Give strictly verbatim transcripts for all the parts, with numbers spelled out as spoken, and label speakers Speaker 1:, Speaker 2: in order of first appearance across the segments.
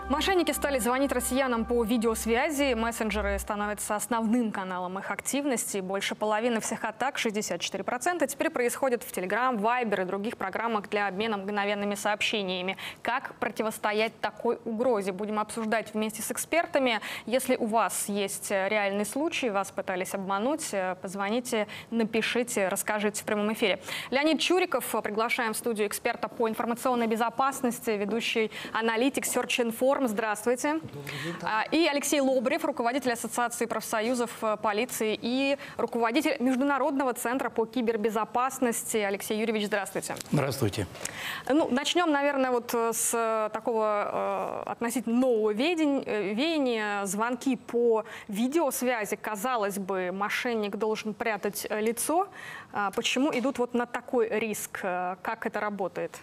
Speaker 1: Мошенники стали звонить россиянам по видеосвязи. Мессенджеры становятся основным каналом их активности. Больше половины всех атак, шестьдесят четыре процента, теперь происходит в Telegram, Viber и других программах для обмена мгновенными сообщениями. Как противостоять такой угрозе? Будем обсуждать вместе с экспертами. Если у вас есть реальный случай, вас пытались обмануть, позвоните, напишите, расскажите в прямом эфире. Леонид Чуриков, приглашаем в студию эксперта по информационной безопасности, ведущий аналитик Search Inform. Здравствуйте. И Алексей Лобрев, руководитель Ассоциации профсоюзов полиции и руководитель Международного центра по кибербезопасности. Алексей Юрьевич, здравствуйте.
Speaker 2: Здравствуйте.
Speaker 1: Ну, начнем, наверное, вот с такого э, относительно нового веяния. Звонки по видеосвязи. Казалось бы, мошенник должен прятать лицо. Почему идут вот на такой риск? Как это работает?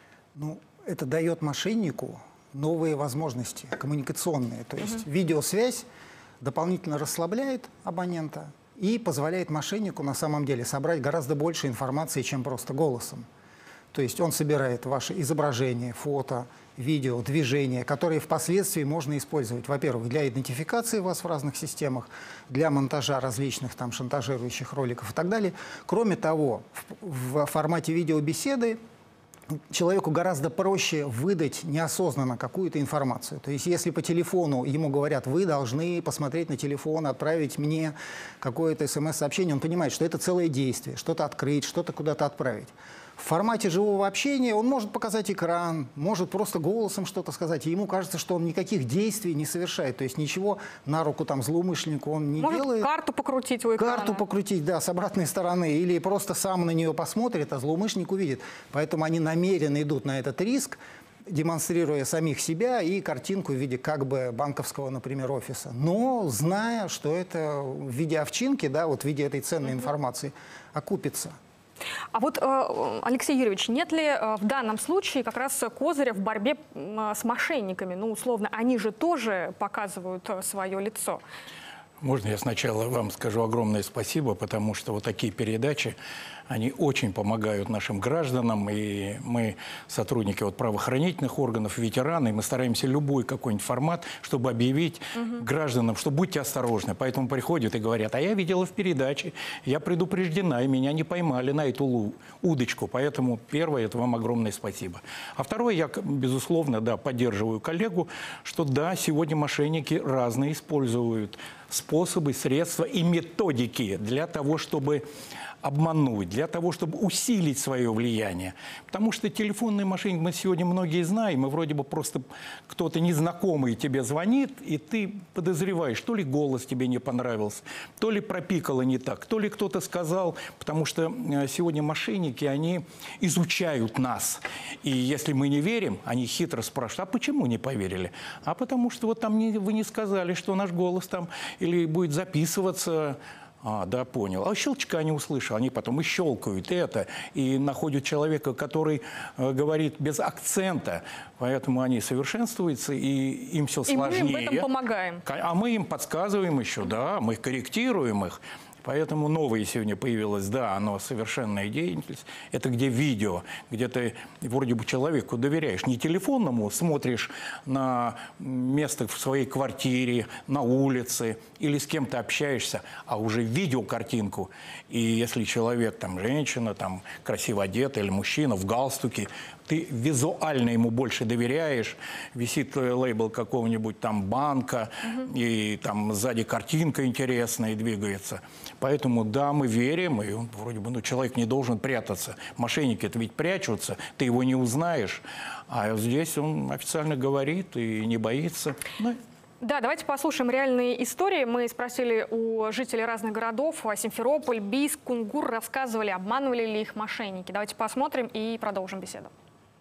Speaker 3: Ну, это дает мошеннику новые возможности коммуникационные. То есть uh-huh. видеосвязь дополнительно расслабляет абонента и позволяет мошеннику на самом деле собрать гораздо больше информации, чем просто голосом. То есть он собирает ваши изображения, фото, видео, движения, которые впоследствии можно использовать, во-первых, для идентификации вас в разных системах, для монтажа различных там шантажирующих роликов и так далее. Кроме того, в, в формате видеобеседы человеку гораздо проще выдать неосознанно какую-то информацию. То есть если по телефону ему говорят, вы должны посмотреть на телефон, отправить мне какое-то смс-сообщение, он понимает, что это целое действие, что-то открыть, что-то куда-то отправить. В формате живого общения он может показать экран, может просто голосом что-то сказать, и ему кажется, что он никаких действий не совершает, то есть ничего на руку там злоумышленнику он не
Speaker 1: может
Speaker 3: делает.
Speaker 1: Карту покрутить у экрана.
Speaker 3: Карту покрутить, да, с обратной стороны, или просто сам на нее посмотрит, а злоумышленник увидит. Поэтому они намеренно идут на этот риск, демонстрируя самих себя и картинку в виде как бы банковского, например, офиса. Но зная, что это в виде овчинки, да, вот в виде этой ценной информации окупится.
Speaker 1: А вот, Алексей Юрьевич, нет ли в данном случае как раз козыря в борьбе с мошенниками? Ну, условно, они же тоже показывают свое лицо.
Speaker 2: Можно я сначала вам скажу огромное спасибо, потому что вот такие передачи, они очень помогают нашим гражданам, и мы, сотрудники вот правоохранительных органов, ветераны, мы стараемся любой какой-нибудь формат, чтобы объявить угу. гражданам, что будьте осторожны. Поэтому приходят и говорят, а я видела в передаче, я предупреждена, и меня не поймали на эту удочку. Поэтому первое, это вам огромное спасибо. А второе, я, безусловно, да, поддерживаю коллегу, что да, сегодня мошенники разные используют способы, средства и методики для того, чтобы обмануть, для того, чтобы усилить свое влияние. Потому что телефонный мошенник мы сегодня многие знаем, и вроде бы просто кто-то незнакомый тебе звонит, и ты подозреваешь, то ли голос тебе не понравился, то ли пропикало не так, то ли кто-то сказал, потому что сегодня мошенники, они изучают нас. И если мы не верим, они хитро спрашивают, а почему не поверили? А потому что вот там не, вы не сказали, что наш голос там или будет записываться. А, да, понял. А щелчка не услышал. Они потом и щелкают это, и находят человека, который э, говорит без акцента. Поэтому они совершенствуются, и им все сложнее.
Speaker 1: И мы им в этом помогаем.
Speaker 2: А мы им подсказываем еще, да, мы корректируем их. Поэтому новое сегодня появилось, да, оно совершенная деятельность. Это где видео, где ты вроде бы человеку доверяешь. Не телефонному, смотришь на место в своей квартире, на улице или с кем-то общаешься, а уже видеокартинку. И если человек, там, женщина, там, красиво одета или мужчина в галстуке, ты визуально ему больше доверяешь, висит лейбл какого-нибудь там банка, угу. и там сзади картинка интересная и двигается. Поэтому, да, мы верим, и он, вроде бы, ну, человек не должен прятаться. Мошенники-то ведь прячутся, ты его не узнаешь, а здесь он официально говорит и не боится. Ну,
Speaker 1: да, давайте послушаем реальные истории. Мы спросили у жителей разных городов, Симферополь, Бийск, Кунгур, рассказывали, обманывали ли их мошенники. Давайте посмотрим и продолжим беседу.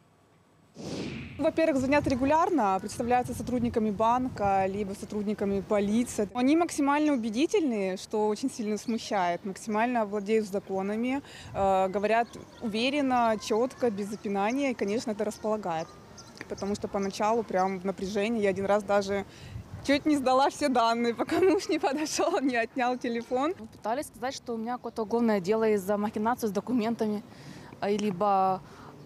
Speaker 4: Во-первых, звонят регулярно, представляются сотрудниками банка, либо сотрудниками полиции. Они максимально убедительные, что очень сильно смущает, максимально владеют законами, э, говорят уверенно, четко, без запинания, и, конечно, это располагает. Потому что поначалу прям в напряжении, я один раз даже чуть не сдала все данные, пока муж не подошел, не отнял телефон.
Speaker 5: Пытались сказать, что у меня какое-то уголовное дело из-за махинации с документами, либо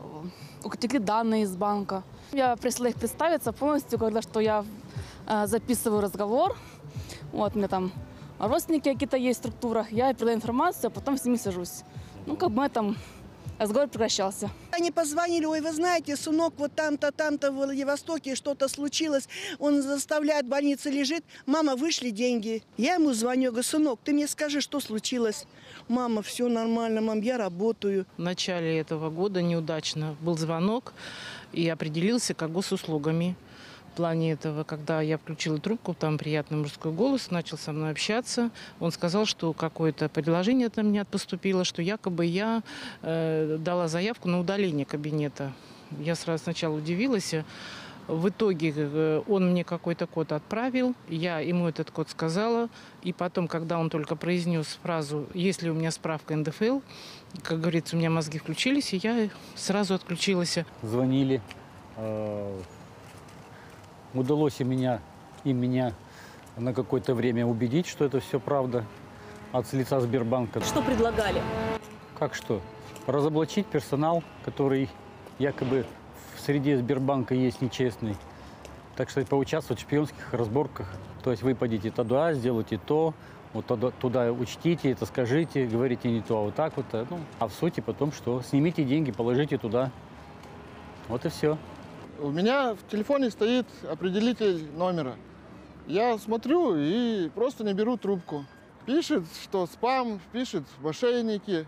Speaker 5: утекли данные из банка. Я просила их представиться полностью, когда что я э, записываю разговор. Вот, у меня там родственники какие-то есть в структурах, я передаю информацию, а потом с ними сажусь. Ну, как бы там разговор прекращался.
Speaker 6: Они позвонили: ой, вы знаете, сынок вот там-то, там-то в Владивостоке что-то случилось, он заставляет, в больнице лежит. Мама, вышли деньги. Я ему звоню, говорю: сынок, ты мне скажи, что случилось. Мама, все нормально, мам, я работаю.
Speaker 7: В начале этого года неудачно был звонок и определился как госуслугами. В плане этого, когда я включила трубку, там приятный мужской голос, начал со мной общаться. Он сказал, что какое-то предложение там мне поступило, что якобы я э, дала заявку на удаление кабинета. Я сразу сначала удивилась. В итоге э, он мне какой-то код отправил, я ему этот код сказала. И потом, когда он только произнес фразу «Есть ли у меня справка эн дэ эф эл», как говорится, у меня мозги включились, и я сразу отключилась.
Speaker 8: Звонили. Э Удалось и меня, и меня на какое-то время убедить, что это все правда от лица Сбербанка.
Speaker 9: Что предлагали?
Speaker 8: Как что? Разоблачить персонал, который якобы в среде Сбербанка есть нечестный. Так что поучаствовать в шпионских разборках. То есть вы пойдите туда, сделайте то, вот туда, туда учтите, это скажите, говорите не то, а вот так вот. Ну, а в сути потом что? Снимите деньги, положите туда. Вот и все.
Speaker 10: У меня в телефоне стоит определитель номера. Я смотрю и просто не беру трубку. Пишет, что спам, пишет мошенники.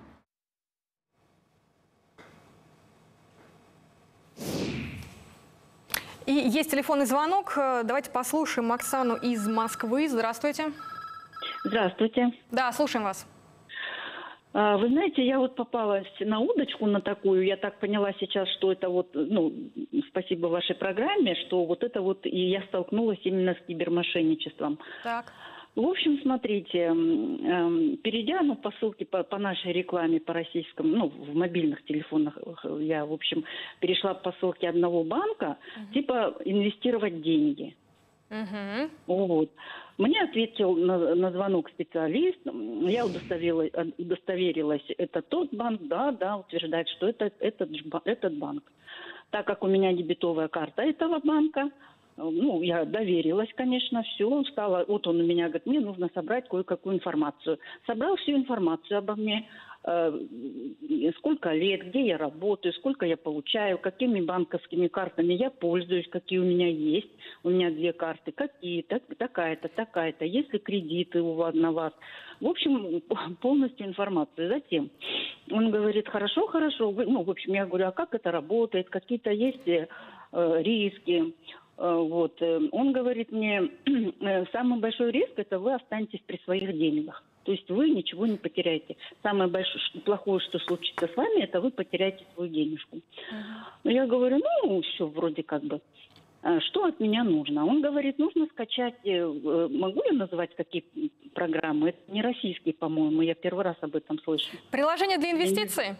Speaker 1: И есть телефонный звонок. Давайте послушаем Оксану из Москвы. Здравствуйте.
Speaker 11: Здравствуйте.
Speaker 1: Да, слушаем вас.
Speaker 11: Вы знаете, я вот попалась на удочку на такую, я так поняла сейчас, что это вот, ну, спасибо вашей программе, что вот это вот, и я столкнулась именно с кибермошенничеством.
Speaker 1: Так.
Speaker 11: В общем, смотрите, перейдя, ну, по ссылке по, по нашей рекламе, по российскому, ну, в мобильных телефонах, я, в общем, перешла по ссылке одного банка, угу. типа инвестировать деньги.
Speaker 1: Угу.
Speaker 11: Вот. Мне ответил на, на звонок специалист, я удостоверилась, удостоверилась, это тот банк, да, да, утверждает, что это этот, этот банк. Так как у меня дебетовая карта этого банка, ну, я доверилась, конечно, все, стала, вот он у меня говорит, мне нужно собрать кое-какую информацию. Собрал всю информацию обо мне, э, сколько лет, где я работаю, сколько я получаю, какими банковскими картами я пользуюсь, какие у меня есть. У меня две карты, какие, так, такая-то, такая-то, есть ли кредиты у вас, на вас. В общем, полностью информацию. Затем он говорит, хорошо, хорошо, вы, ну, в общем, я говорю, а как это работает, какие-то есть э, риски. Вот. Он говорит мне, самый большой риск – это вы останетесь при своих деньгах. То есть вы ничего не потеряете. Самое большое, плохое, что случится с вами, это вы потеряете свою денежку. Uh-huh. Я говорю, ну, все вроде как бы. Что от меня нужно? Он говорит, нужно скачать, могу я называть какие программы? Это не российские, по-моему, я первый раз об этом слышу.
Speaker 1: Приложение для инвестиций?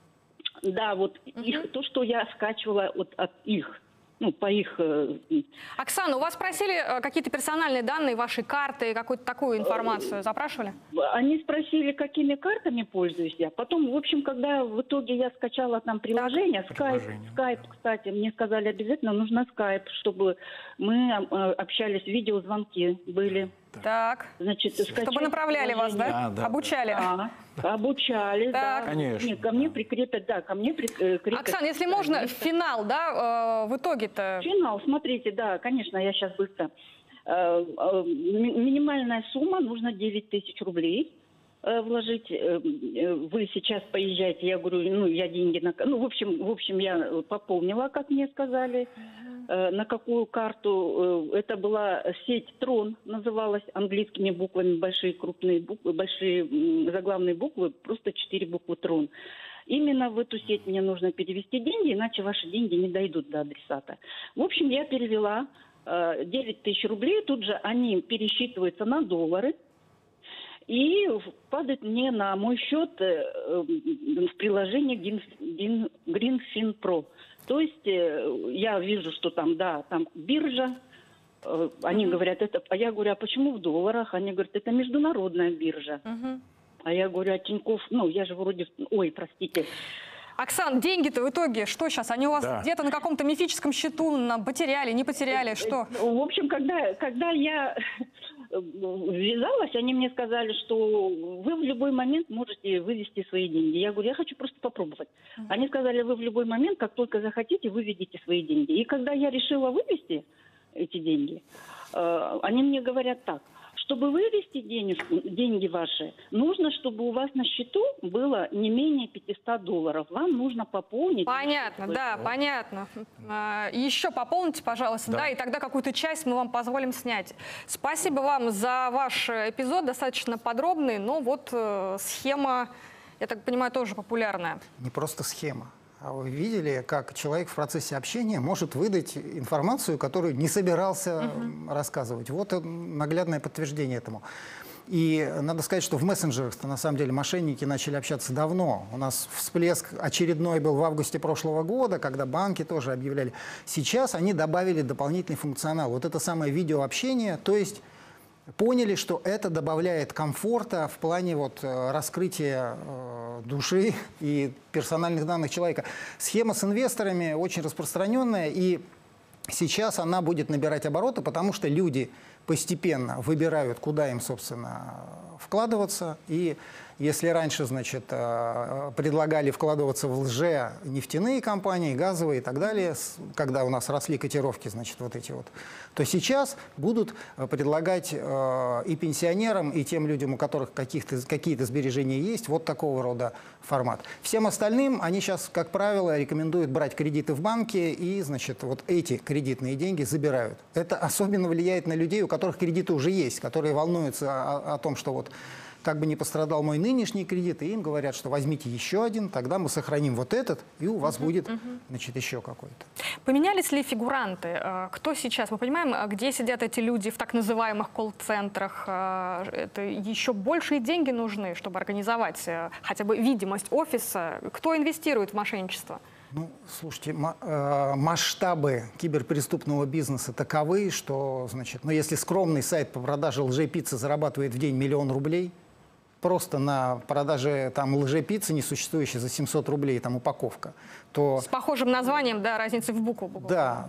Speaker 11: Да, вот uh-huh. их, то, что я скачивала от, от их. Ну, по их...
Speaker 1: Оксана, у вас спросили какие-то персональные данные, ваши карты, какую-то такую информацию запрашивали?
Speaker 11: Они спросили, какими картами пользуюсь я. Потом, в общем, когда в итоге я скачала там приложение, скайп, скайп, кстати, мне сказали, обязательно нужно скайп, чтобы мы общались, видеозвонки были.
Speaker 1: Так,
Speaker 11: значит,
Speaker 1: чтобы направляли вас, да?
Speaker 2: Да, да.
Speaker 1: Обучали?
Speaker 11: Да, обучали,
Speaker 1: так.
Speaker 11: да.
Speaker 2: Конечно.
Speaker 11: Нет, ко мне прикрепят, да, ко мне прикрепят.
Speaker 1: Оксана, если можно, финал, да, в итоге-то?
Speaker 11: Финал, смотрите, да, конечно, я сейчас быстро. Минимальная сумма, нужно девять тысяч рублей вложить. Вы сейчас поезжаете, я говорю, ну, я деньги на... Ну, в общем, в общем, я пополнила, как мне сказали. На какую карту? Это была сеть Трон, называлась, английскими буквами, большие крупные буквы, большие заглавные буквы, просто четыре буквы Трон. Именно в эту сеть мне нужно перевести деньги, иначе ваши деньги не дойдут до адресата. В общем, я перевела девять тысяч рублей, тут же они пересчитываются на доллары и падают мне на мой счет в приложении Greenfin Pro. То есть я вижу, что там, да, там биржа, они uh-huh. говорят, это, а я говорю, а почему в долларах? Они говорят, это международная биржа. Uh-huh. А я говорю, а Тинькофф, ну, я же вроде, ой, простите.
Speaker 1: Оксан, деньги-то в итоге что сейчас? Они у вас
Speaker 2: Да.
Speaker 1: где-то на каком-то мифическом счету на- потеряли, не потеряли? Что?
Speaker 11: В общем, когда, когда я ввязалась, они мне сказали, что вы в любой момент можете вывести свои деньги. Я говорю, я хочу просто попробовать. Они сказали, вы в любой момент, как только захотите, выведите свои деньги. И когда я решила вывести эти деньги, э, они мне говорят так. Чтобы вывести денежку, деньги ваши, нужно, чтобы у вас на счету было не менее пятьсот долларов. Вам нужно пополнить.
Speaker 1: Понятно, да, понятно. А, еще пополните, пожалуйста, да.
Speaker 2: Да.
Speaker 1: и тогда какую-то часть мы вам позволим снять. Спасибо вам за ваш эпизод, достаточно подробный, но вот э, схема, я так понимаю, тоже популярная.
Speaker 3: Не просто схема. А вы видели, как человек в процессе общения может выдать информацию, которую не собирался uh-huh. рассказывать? Вот наглядное подтверждение этому. И надо сказать, что в мессенджерах-то на самом деле мошенники начали общаться давно. У нас всплеск очередной был в августе прошлого года, когда банки тоже объявляли. Сейчас они добавили дополнительный функционал. Вот это самое видеообщение, то есть поняли, что это добавляет комфорта в плане вот раскрытия э, души и персональных данных человека. Схема с инвесторами очень распространенная, и сейчас она будет набирать обороты, потому что люди постепенно выбирают, куда им, собственно, вкладываться. И если раньше, значит, предлагали вкладываться в лже-нефтяные компании, газовые и так далее, когда у нас росли котировки, значит, вот эти вот, то сейчас будут предлагать и пенсионерам, и тем людям, у которых какие-то сбережения есть, вот такого рода формат. Всем остальным они сейчас, как правило, рекомендуют брать кредиты в банке и, значит, вот эти кредитные деньги забирают. Это особенно влияет на людей, у которых кредиты уже есть, которые волнуются о, о том, что вот как бы не пострадал мой нынешний кредит, и им говорят, что возьмите еще один, тогда мы сохраним вот этот, и у вас uh-huh, будет, uh-huh. значит, еще какой-то.
Speaker 1: Поменялись ли фигуранты? Кто сейчас? Мы понимаем, где сидят эти люди в так называемых колл-центрах? Это еще большие деньги нужны, чтобы организовать хотя бы видимость офиса. Кто инвестирует в мошенничество?
Speaker 3: Ну, слушайте, масштабы киберпреступного бизнеса таковы, что, значит, ну, если скромный сайт по продаже лжепиццы зарабатывает в день миллион рублей, просто на продаже там лжепиццы, несуществующей за семьсот рублей, там упаковка, то...
Speaker 1: С похожим названием, да, разницы в букву. букву.
Speaker 3: Да,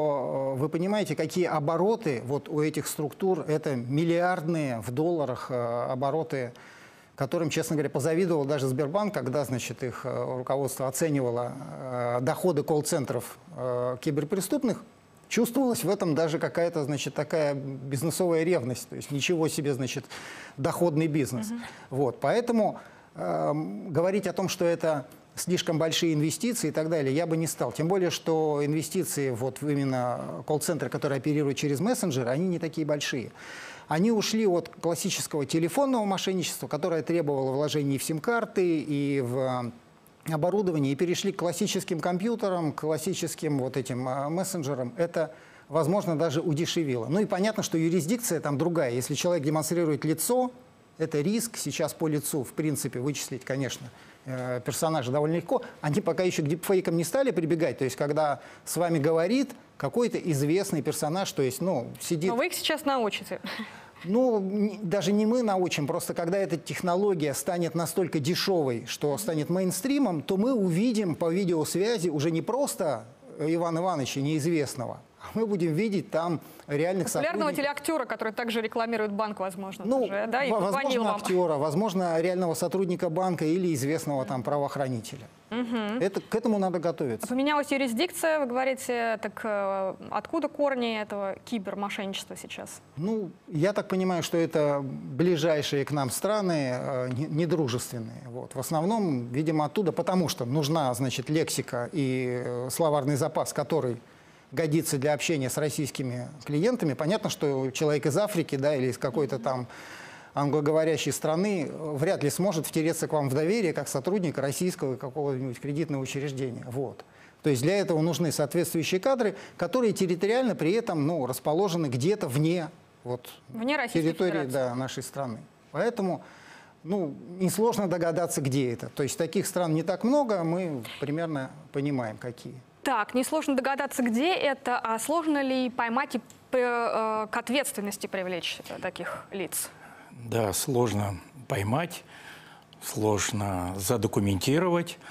Speaker 3: то вы понимаете, какие обороты вот у этих структур, это миллиардные в долларах обороты, которым, честно говоря, позавидовал даже Сбербанк, когда, значит, их руководство оценивало э, доходы колл-центров э, киберпреступных, чувствовалась в этом даже какая-то, значит, такая бизнесовая ревность, то есть ничего себе, значит, доходный бизнес. Mm-hmm. Вот, поэтому э, говорить о том, что это слишком большие инвестиции и так далее, я бы не стал. Тем более, что инвестиции вот именно колл-центры, которые оперируют через мессенджеры, они не такие большие. Они ушли от классического телефонного мошенничества, которое требовало вложений в сим-карты и в оборудование, и перешли к классическим компьютерам, к классическим вот этим мессенджерам. Это, возможно, даже удешевило. Ну и понятно, что юрисдикция там другая. Если человек демонстрирует лицо, это риск. Сейчас по лицу, в принципе, вычислить, конечно, персонажа довольно легко. Они пока еще к дипфейкам не стали прибегать. То есть, когда с вами говорит какой-то известный персонаж, то есть, ну, сидит...
Speaker 1: Но вы их сейчас научите.
Speaker 3: Ну, не, даже не мы научим, просто когда эта технология станет настолько дешевой, что станет мейнстримом, то мы увидим по видеосвязи уже не просто Ивана Ивановича неизвестного, а мы будем видеть там реальных
Speaker 1: популярного
Speaker 3: сотрудников.
Speaker 1: телеактера, который также рекламирует банк, возможно,
Speaker 3: Ну,
Speaker 1: тоже, да, и
Speaker 3: возможно,
Speaker 1: вам.
Speaker 3: актера, возможно, реального сотрудника банка или известного там правоохранителя.
Speaker 1: Угу.
Speaker 3: Это, к этому надо готовиться.
Speaker 1: Поменялась юрисдикция, вы говорите, так э, откуда корни этого кибермошенничества сейчас?
Speaker 3: Ну, я так понимаю, что это ближайшие к нам страны, э, недружественные. Вот. В основном, видимо, оттуда, потому что нужна, значит, лексика и э, словарный запас, который годится для общения с российскими клиентами. Понятно, что человек из Африки, да, или из какой-то там англоговорящей страны вряд ли сможет втереться к вам в доверие как сотрудник российского какого-нибудь кредитного учреждения. Вот. То есть для этого нужны соответствующие кадры, которые территориально при этом, ну, расположены где-то вне, вот,
Speaker 1: вне
Speaker 3: территории, да, нашей страны. Поэтому, ну, несложно догадаться, где это. То есть таких стран не так много, мы примерно понимаем, какие.
Speaker 1: Так, несложно догадаться, где это, а сложно ли поймать и э, к ответственности привлечь таких лиц?
Speaker 2: Да, сложно поймать, сложно задокументировать,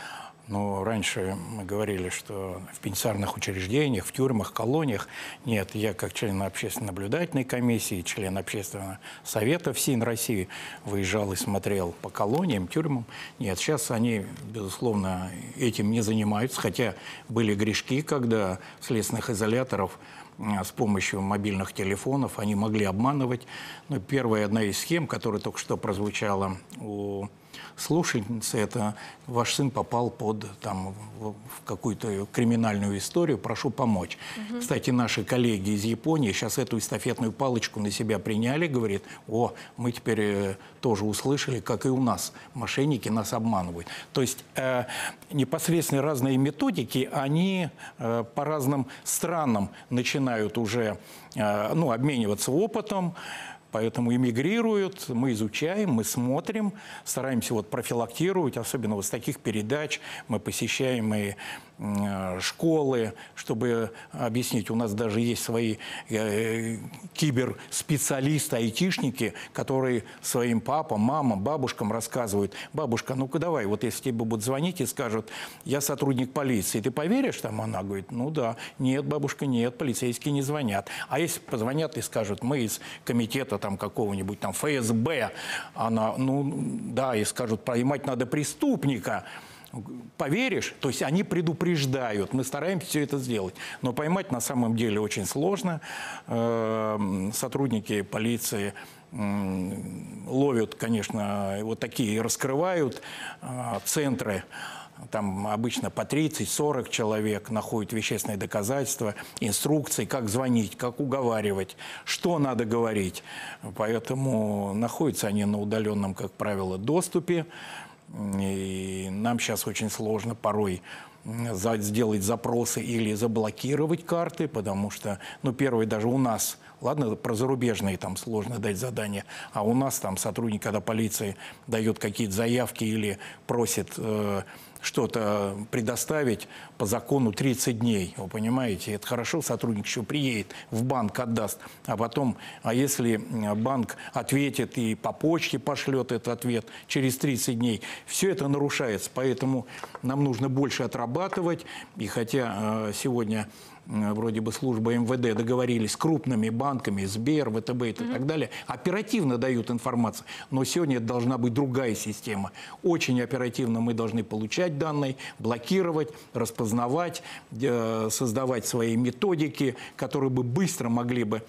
Speaker 2: Но раньше мы говорили, что в пенитенциарных учреждениях, в тюрьмах, колониях. Нет, я как член общественно-наблюдательной комиссии, член общественного совета в СИН России выезжал и смотрел по колониям, тюрьмам. Нет, сейчас они, безусловно, этим не занимаются, хотя были грешки, когда следственных изоляторов с помощью мобильных телефонов они могли обманывать. Но первая одна из схем, которая только что прозвучала у слушательницы, это ваш сын попал под там, в какую-то криминальную историю, прошу помочь. Угу. Кстати, наши коллеги из Японии сейчас эту эстафетную палочку на себя приняли, говорит, о, мы теперь э, тоже услышали, как и у нас мошенники нас обманывают. То есть э, непосредственно разные методики, они э, по разным странам начинают уже э, ну, обмениваться опытом. Поэтому эмигрируют, мы изучаем, мы смотрим, стараемся вот профилактировать, особенно вот с таких передач. Мы посещаем и э, школы, чтобы объяснить. У нас даже есть свои э, киберспециалисты, айтишники, которые своим папам, мамам, бабушкам рассказывают. Бабушка, ну-ка давай, вот если тебе будут звонить и скажут, я сотрудник полиции, ты поверишь? Там она говорит, ну да. Нет, бабушка, нет, полицейские не звонят. А если позвонят и скажут, мы из комитета там какого-нибудь там эф эс бэ, она, ну да, и скажут, поймать надо преступника. Поверишь? То есть они предупреждают. Мы стараемся все это сделать. Но поймать на самом деле очень сложно. Сотрудники полиции ловят, конечно, вот такие, раскрывают центры. Там обычно по тридцать-сорок человек находят вещественные доказательства, инструкции, как звонить, как уговаривать, что надо говорить. Поэтому находятся они на удаленном, как правило, доступе. И нам сейчас очень сложно порой сделать запросы или заблокировать карты, потому что, ну, первое, даже у нас, ладно, про зарубежные там сложно дать задания, а у нас там сотрудник, когда полиция дает какие-то заявки или просит э, что-то предоставить по закону тридцать дней, вы понимаете, это хорошо, сотрудник еще приедет, в банк отдаст, а потом, а если банк ответит и по почте пошлет этот ответ через тридцать дней, все это нарушается, поэтому нам нужно больше отрабатывать, и хотя э, сегодня вроде бы служба эм вэ дэ договорились с крупными банками, Сбер, вэ тэ бэ и mm-hmm. так далее, оперативно дают информацию. Но сегодня это должна быть другая система. Очень оперативно мы должны получать данные, блокировать, распознавать, создавать свои методики, которые бы быстро могли бы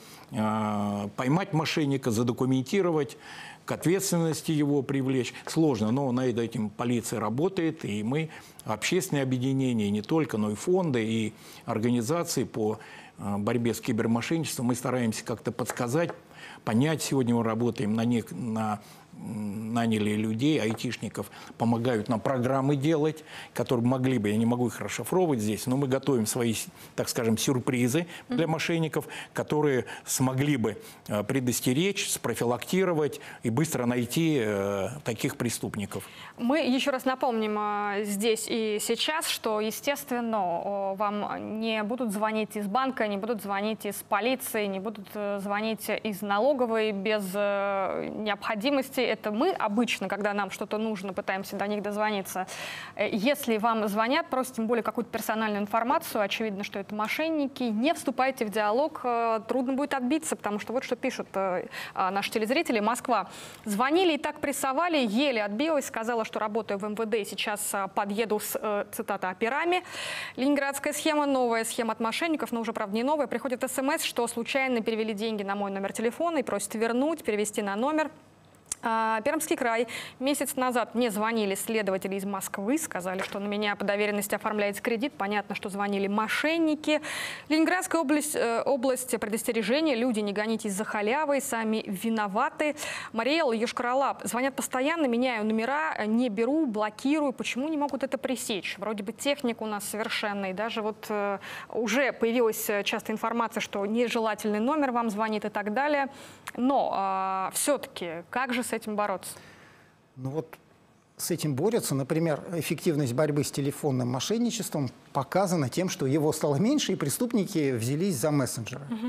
Speaker 2: поймать мошенника, задокументировать, к ответственности его привлечь. Сложно, но над этим полиция работает, и мы, общественные объединения, не только, но и фонды, и организации по борьбе с кибермошенничеством, мы стараемся как-то подсказать, понять. Сегодня мы работаем на, не, на наняли людей, айтишников, помогают нам программы делать, которые могли бы, я не могу их расшифровывать здесь, но мы готовим свои, так скажем, сюрпризы для мошенников, которые смогли бы предостеречь, спрофилактировать и быстро найти э, таких преступников.
Speaker 1: Мы еще раз напомним э, здесь и сейчас, что, естественно, вам не будут звонить из банка, не будут звонить из полиции, не будут звонить из налоговой без э, необходимости. Это мы обычно, когда нам что-то нужно, пытаемся до них дозвониться. Если вам звонят, просят тем более какую-то персональную информацию, очевидно, что это мошенники, не вступайте в диалог, трудно будет отбиться, потому что вот что пишут наши телезрители. Москва. Звонили и так прессовали, еле отбилась, сказала, что работаю в эм вэ дэ, сейчас подъеду с, цитата, операми. Ленинградская схема, новая схема от мошенников, но уже, правда, не новая. Приходит смс, что случайно перевели деньги на мой номер телефона и просят вернуть, перевести на номер. Пермский край. Месяц назад мне звонили следователи из Москвы, сказали, что на меня по доверенности оформляется кредит. Понятно, что звонили мошенники. Ленинградская область, э, область предостережения. Люди, не гонитесь за халявой, сами виноваты. Мариэл, Йошкар-Олы. Звонят постоянно, меняю номера, не беру, блокирую. Почему не могут это пресечь? Вроде бы техника у нас совершенная. И даже вот э, уже появилась часто информация, что нежелательный номер вам звонит и так далее. Но э, все-таки, как же с этим бороться?
Speaker 3: Ну вот с этим борются. Например, эффективность борьбы с телефонным мошенничеством показана тем, что его стало меньше, и преступники взялись за мессенджеры. Угу.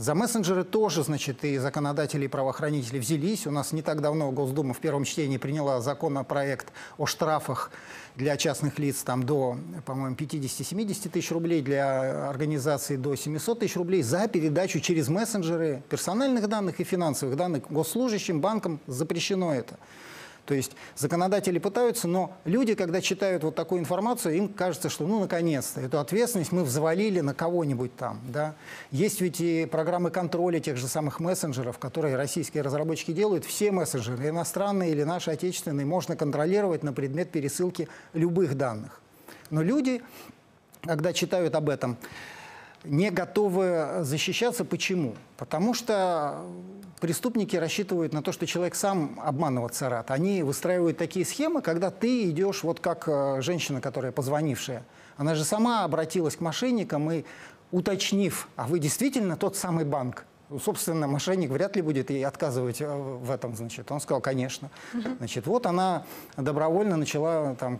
Speaker 3: За мессенджеры тоже, значит, и законодатели, и правоохранители взялись. У нас не так давно Госдума в первом чтении приняла законопроект о штрафах для частных лиц там, до, по-моему, пятидесяти-семидесяти тысяч рублей, для организаций до семисот тысяч рублей за передачу через мессенджеры персональных данных и финансовых данных госслужащим, банкам. Запрещено это. То есть законодатели пытаются, но люди, когда читают вот такую информацию, им кажется, что ну наконец-то эту ответственность мы взвалили на кого-нибудь там. Да? Есть ведь и программы контроля тех же самых мессенджеров, которые российские разработчики делают. Все мессенджеры, иностранные или наши отечественные, можно контролировать на предмет пересылки любых данных. Но люди, когда читают об этом, не готовы защищаться. Почему? Потому что преступники рассчитывают на то, что человек сам обманываться рад. Они выстраивают такие схемы, когда ты идешь, вот как женщина, которая позвонившая. Она же сама обратилась к мошенникам и, уточнив, а вы действительно тот самый банк? Собственно, мошенник вряд ли будет ей отказывать в этом, значит. Он сказал, конечно. Значит, вот она добровольно начала там,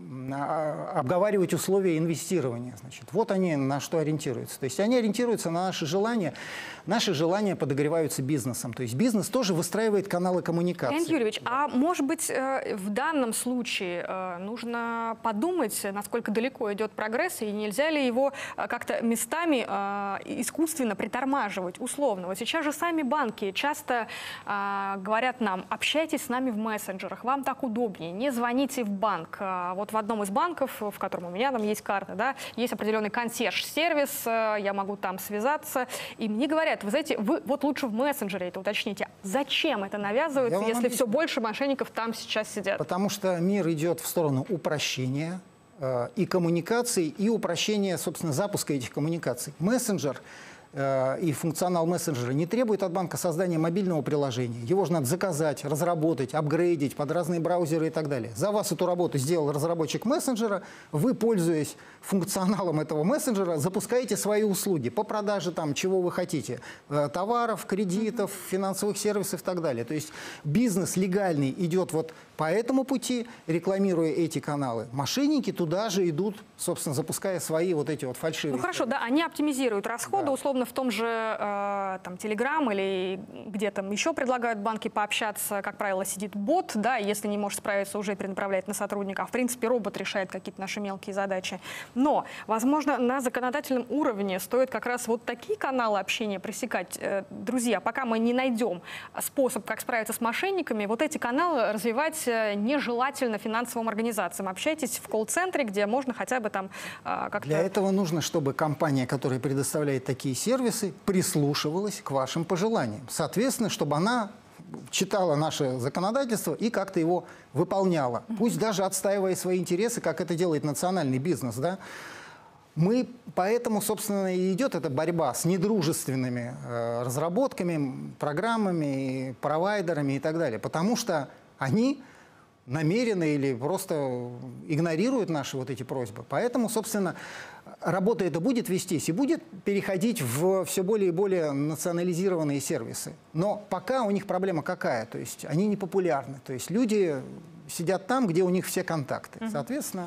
Speaker 3: обговаривать условия инвестирования. Значит, вот они на что ориентируются. То есть они ориентируются на наши желания. Наши желания подогреваются бизнесом. То есть бизнес тоже выстраивает каналы коммуникации.
Speaker 1: Леонид Юрьевич, а может быть в данном случае нужно подумать, насколько далеко идет прогресс, и нельзя ли его как-то местами искусственно притормаживать, условно? Вот сейчас же сами банки часто э, говорят нам, общайтесь с нами в мессенджерах, вам так удобнее, не звоните в банк. А вот в одном из банков, в котором у меня там есть карта, да, есть определенный консьерж-сервис, э, я могу там связаться, и мне говорят, вы знаете, вы вот лучше в мессенджере это уточните. Зачем это навязывается, если объясню. Все больше мошенников там сейчас сидят?
Speaker 3: Потому что мир идет в сторону упрощения э, и коммуникаций, и упрощения, собственно, запуска этих коммуникаций. Мессенджер и функционал мессенджера не требует от банка создания мобильного приложения. Его же надо заказать, разработать, апгрейдить под разные браузеры и так далее. За вас эту работу сделал разработчик мессенджера. Вы, пользуясь функционалом этого мессенджера, запускаете свои услуги по продаже там, чего вы хотите. Товаров, кредитов, финансовых сервисов и так далее. То есть бизнес легальный идет вот по этому пути, рекламируя эти каналы. Мошенники туда же идут, собственно, запуская свои вот эти вот фальшивые.
Speaker 1: Ну хорошо, да, они оптимизируют расходы, да. Условно в том же э, там Telegram или где там еще предлагают банки пообщаться, как правило, сидит бот, да, если не может справиться, уже перенаправляет на сотрудника. А в принципе робот решает какие-то наши мелкие задачи. Но, возможно, на законодательном уровне стоит как раз вот такие каналы общения пресекать. Э, друзья, пока мы не найдем способ, как справиться с мошенниками, вот эти каналы развивать нежелательно финансовым организациям. Общайтесь в колл-центре, где можно хотя бы там э, как-то...
Speaker 3: Для этого нужно, чтобы компания, которая предоставляет такие сервисы, прислушивалась к вашим пожеланиям. Соответственно, чтобы она читала наше законодательство и как-то его выполняла. Пусть даже отстаивая свои интересы, как это делает национальный бизнес. Да? Мы поэтому, собственно, и идет эта борьба с недружественными э, разработками, программами, провайдерами и так далее. Потому что они намеренно или просто игнорируют наши вот эти просьбы. Поэтому, собственно, работа эта будет вестись и будет переходить в все более и более национализированные сервисы. Но пока у них проблема какая? То есть они не популярны. То есть люди сидят там, где у них все контакты. Соответственно,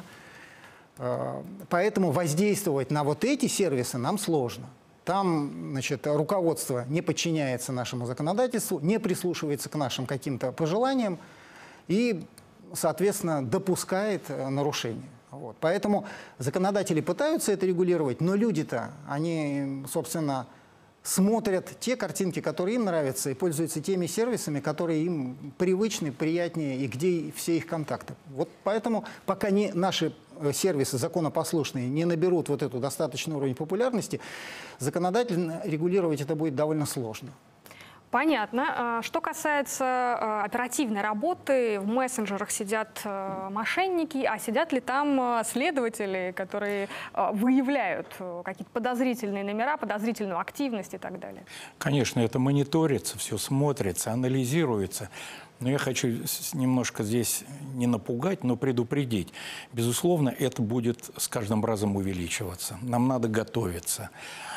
Speaker 3: поэтому воздействовать на вот эти сервисы нам сложно. Там, значит, руководство не подчиняется нашему законодательству, не прислушивается к нашим каким-то пожеланиям и, соответственно, допускает нарушения. Вот. Поэтому законодатели пытаются это регулировать, но люди-то, они, собственно, смотрят те картинки, которые им нравятся, и пользуются теми сервисами, которые им привычны, приятнее, и где все их контакты. Вот поэтому, пока не наши сервисы законопослушные не наберут вот эту достаточный уровень популярности, законодательно регулировать это будет довольно сложно.
Speaker 1: Понятно. Что касается оперативной работы, в мессенджерах сидят мошенники, а сидят ли там следователи, которые выявляют какие-то подозрительные номера, подозрительную активность и так далее?
Speaker 2: Конечно, это мониторится, все смотрится, анализируется. Но я хочу немножко здесь не напугать, но предупредить. Безусловно, это будет с каждым разом увеличиваться. Нам надо готовиться.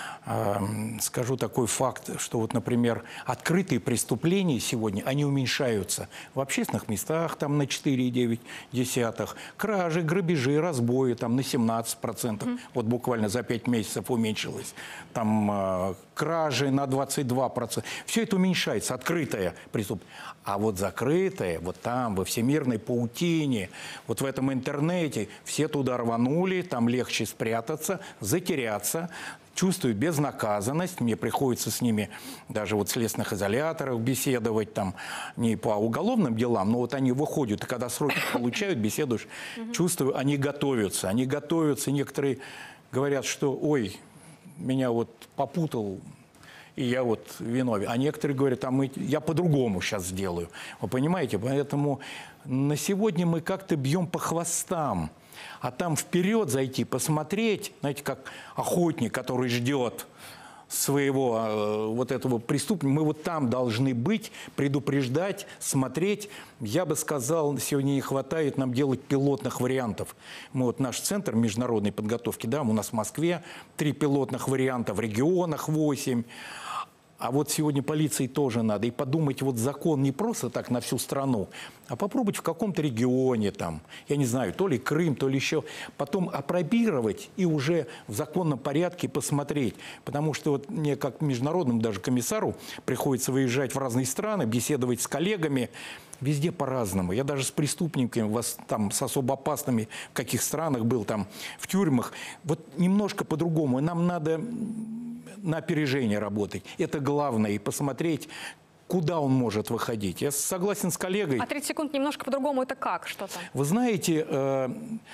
Speaker 2: Скажу такой факт, что вот, например, открытые преступления сегодня, они уменьшаются в общественных местах там на четыре и девять десятых, кражи, грабежи, разбои там на семнадцать процентов, mm-hmm. вот буквально за пять месяцев уменьшилось, там кражи на двадцать два процента. Все это уменьшается, открытое преступление. А вот закрытое, вот там, во всемирной паутине, вот в этом интернете, все туда рванули, там легче спрятаться, затеряться, чувствуют безнаказанность. Мне приходится с ними даже вот в следственных изоляторах беседовать, там, не по уголовным делам, но вот они выходят, и когда сроки получают, беседуешь, чувствую, они готовятся, они готовятся, некоторые говорят, что, ой, меня вот попутал, и я вот виновен. А некоторые говорят, а мы, я по-другому сейчас сделаю. Вы понимаете? Поэтому на сегодня мы как-то бьем по хвостам. А там вперед зайти, посмотреть, знаете, как охотник, который ждет своего э, вот этого преступника, мы вот там должны быть, предупреждать, смотреть. Я бы сказал, сегодня не хватает нам делать пилотных вариантов. Мы вот наш центр международной подготовки, да, у нас в Москве три пилотных варианта, в регионах восемь. А вот сегодня полиции тоже надо. И подумать, вот закон не просто так на всю страну, а попробовать в каком-то регионе, там, я не знаю, то ли Крым, то ли еще, потом опробировать и уже в законном порядке посмотреть. Потому что вот мне как международному даже комиссару приходится выезжать в разные страны, беседовать с коллегами. Везде по-разному. Я даже с преступниками, у вас там с особо опасными, в каких странах был, там, в тюрьмах. Вот немножко по-другому. Нам надо на опережение работать. Это главное. И посмотреть, куда он может выходить. Я согласен с коллегой.
Speaker 1: А тридцать секунд немножко по-другому это как? Что там?
Speaker 2: Вы знаете, э,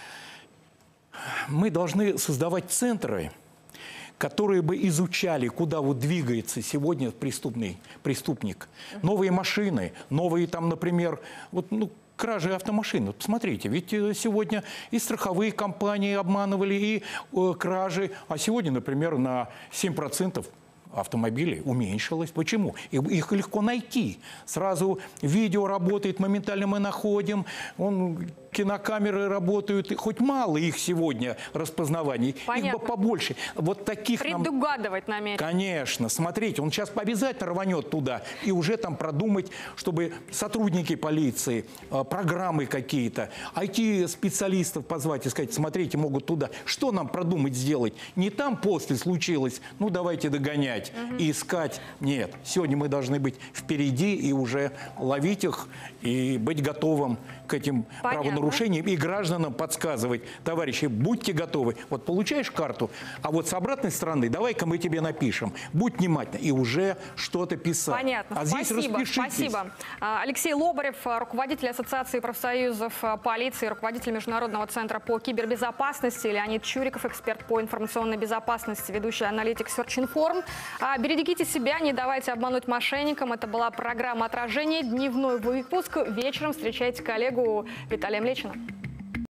Speaker 2: мы должны создавать центры, которые бы изучали, куда вот двигается сегодня преступный, преступник. Новые машины, новые там, например, вот, ну, кражи автомашин. Вот посмотрите, ведь сегодня и страховые компании обманывали, и э, кражи, а сегодня, например, на семь процентов автомобилей уменьшилось. Почему? Их легко найти. Сразу видео работает, моментально мы находим, он, кинокамеры работают. Хоть мало их сегодня распознаваний,
Speaker 1: Понятно.
Speaker 2: их бы побольше. Вот таких
Speaker 1: Предугадывать
Speaker 2: нам...
Speaker 1: намеренно.
Speaker 2: Конечно. Смотрите, он сейчас обязательно рванет туда. И уже там продумать, чтобы сотрудники полиции, программы какие-то, ай ти-специалистов позвать и сказать, смотрите, могут туда. Что нам продумать сделать? Не там после случилось, ну давайте догонять угу. и искать. Нет. Сегодня мы должны быть впереди и уже ловить их, и быть готовым к этим Понятно. правонарушениям, и гражданам подсказывать. Товарищи, будьте готовы. Вот получаешь карту, а вот с обратной стороны давай-ка мы тебе напишем. Будь внимательна. И уже что-то писать.
Speaker 1: Понятно.
Speaker 2: А здесь
Speaker 1: Спасибо.
Speaker 2: распишитесь.
Speaker 1: Спасибо. Алексей Лобарев, руководитель Ассоциации профсоюзов полиции, руководитель Международного центра по кибербезопасности, Леонид Чуриков, эксперт по информационной безопасности, ведущий аналитик Search.Inform. Берегите себя, не давайте обмануть мошенникам. Это была программа «Отражение». Дневной выпуск. Вечером встречайте коллегу Виталия Млечина.